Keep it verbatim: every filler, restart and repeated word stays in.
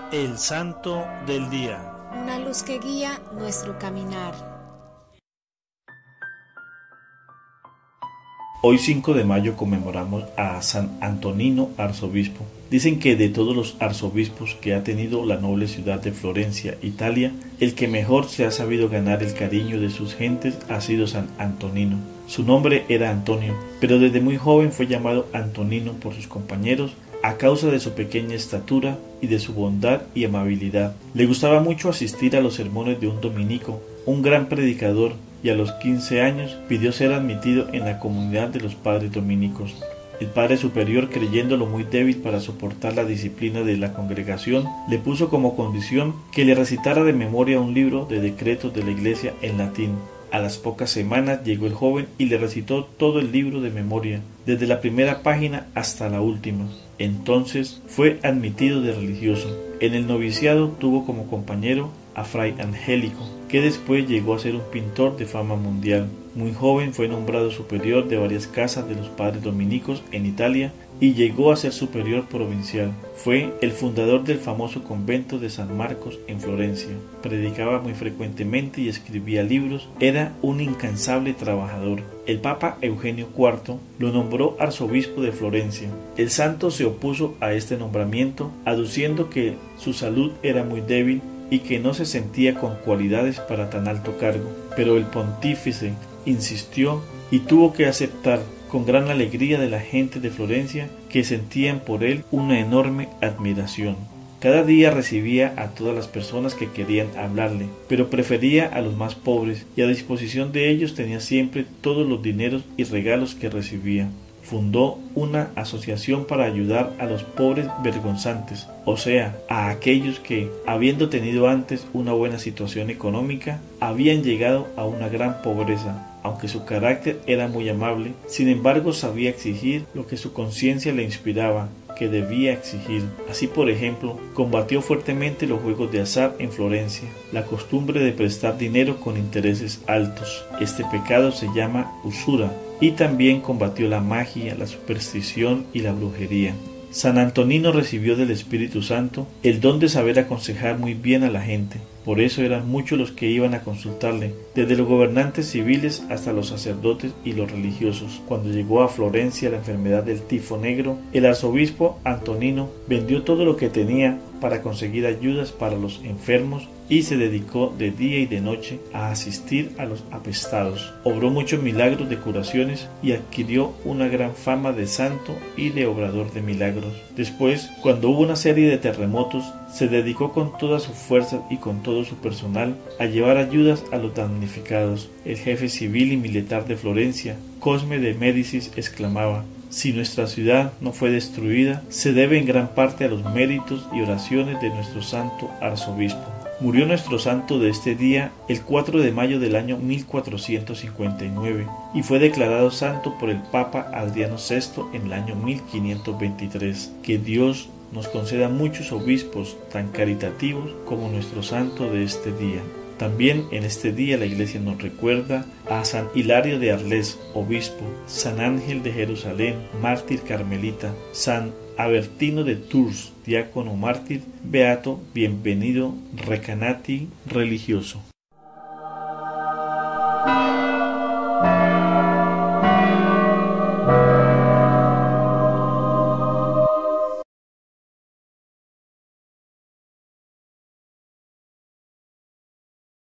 El Santo del Día. Una luz que guía nuestro caminar. Hoy cinco de mayo conmemoramos a San Antonino, arzobispo. Dicen que de todos los arzobispos que ha tenido la noble ciudad de Florencia, Italia, el que mejor se ha sabido ganar el cariño de sus gentes ha sido San Antonino. Su nombre era Antonio, pero desde muy joven fue llamado Antonino por sus compañeros a causa de su pequeña estatura y de su bondad y amabilidad. Le gustaba mucho asistir a los sermones de un dominico, un gran predicador, y a los quince años pidió ser admitido en la comunidad de los padres dominicos. El padre superior, creyéndolo muy débil para soportar la disciplina de la congregación, le puso como condición que le recitara de memoria un libro de decretos de la iglesia en latín. A las pocas semanas llegó el joven y le recitó todo el libro de memoria, desde la primera página hasta la última. Entonces fue admitido de religioso. En el noviciado tuvo como compañero a Fray Angélico, que después llegó a ser un pintor de fama mundial. Muy joven fue nombrado superior de varias casas de los padres dominicos en Italia y llegó a ser superior provincial. Fue el fundador del famoso convento de San Marcos en Florencia. Predicaba muy frecuentemente y escribía libros. Era un incansable trabajador. El Papa Eugenio cuarto lo nombró arzobispo de Florencia. El santo se opuso a este nombramiento, aduciendo que su salud era muy débil y que no se sentía con cualidades para tan alto cargo. Pero el pontífice insistió y tuvo que aceptar con gran alegría de la gente de Florencia, que sentían por él una enorme admiración. Cada día recibía a todas las personas que querían hablarle, pero prefería a los más pobres, y a disposición de ellos tenía siempre todos los dineros y regalos que recibía. Fundó una asociación para ayudar a los pobres vergonzantes, o sea, a aquellos que, habiendo tenido antes una buena situación económica, habían llegado a una gran pobreza. Aunque su carácter era muy amable, sin embargo sabía exigir lo que su conciencia le inspiraba que debía exigir. Así, por ejemplo, combatió fuertemente los juegos de azar en Florencia, la costumbre de prestar dinero con intereses altos. Este pecado se llama usura, y también combatió la magia, la superstición y la brujería. San Antonino recibió del Espíritu Santo el don de saber aconsejar muy bien a la gente. Por eso eran muchos los que iban a consultarle, desde los gobernantes civiles hasta los sacerdotes y los religiosos. Cuando llegó a Florencia la enfermedad del tifo negro, el arzobispo Antonino vendió todo lo que tenía para conseguir ayudas para los enfermos y se dedicó de día y de noche a asistir a los apestados. Obró muchos milagros de curaciones y adquirió una gran fama de santo y de obrador de milagros. Después, cuando hubo una serie de terremotos, se dedicó con todas sus fuerzas y con todo su personal a llevar ayudas a los damnificados. El jefe civil y militar de Florencia, Cosme de Médicis, exclamaba: si nuestra ciudad no fue destruida, se debe en gran parte a los méritos y oraciones de nuestro santo arzobispo. Murió nuestro santo de este día el cuatro de mayo del año mil cuatrocientos cincuenta y nueve y fue declarado santo por el Papa Adriano sexto en el año mil quinientos veintitrés. Que Dios nos conceda muchos obispos tan caritativos como nuestro santo de este día. También en este día la Iglesia nos recuerda a San Hilario de Arles, obispo, San Ángel de Jerusalén, mártir carmelita, San Avertino de Tours, diácono mártir, beato, bienvenido, recanati religioso.